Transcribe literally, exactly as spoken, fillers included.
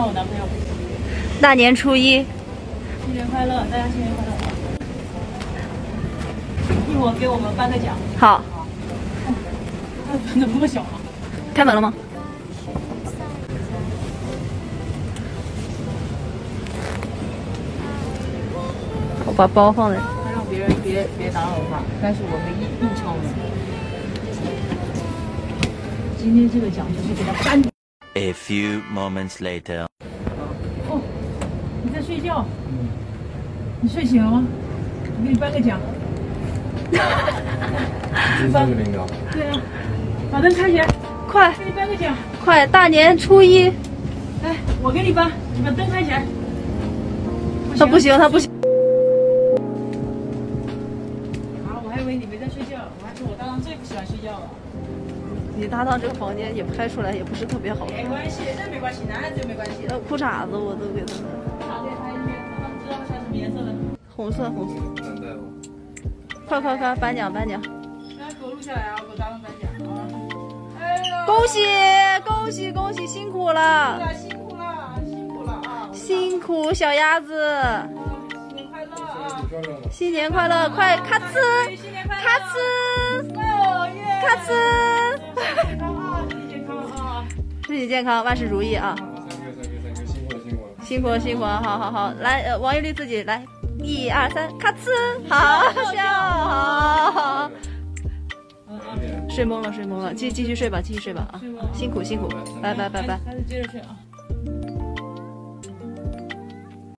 看我男朋友。 大年初一， 新年快乐，大家新年快乐！一会儿给我们颁个奖。 好。 哎，怎么那么小啊？ 开门了吗？我把包放在。 他让别人别别打扰他，但是我们硬硬敲门。今天这个奖就是给他颁。 A few moments later. 哦，你在睡觉？嗯。你睡醒了吗？我给你颁个奖。 第三个领导。 对啊，把灯开起来， 快！ 给你颁个奖。 快！大年初一。 来，我给你颁，你把灯开起来。 他不行，他不行。 啊，我还以为你没在睡觉，我还说我搭档最不喜欢睡觉了。 你搭档这个房间也拍出来也不是特别好看。 没关系，这没关系，男孩子就没关系。 那裤衩子我都给他们。 拿给他一面，他们知道穿什么颜色的？ 红色，红色。 难带吗？ 快快快，颁奖颁奖！ 来，给我录下来啊，给我搭档颁奖啊！哎呦， 恭喜恭喜恭喜，辛苦了！ 辛苦了，辛苦了啊！ 辛苦小鸭子！ 啊，新年快乐啊！ 新年快乐！快咔呲，咔呲， 哦耶！ 咔呲！ 健康啊，身体健康啊！ 身体健康，万事如意啊！ 三个三个三个，辛苦了辛苦了！ 辛苦了辛苦了，好好好，来，呃，王一律自己来，一二三，咔呲，好笑，好好。睡懵了睡懵了，继继续睡吧继续睡吧啊！辛苦辛苦，拜拜拜拜。 还是接着睡啊。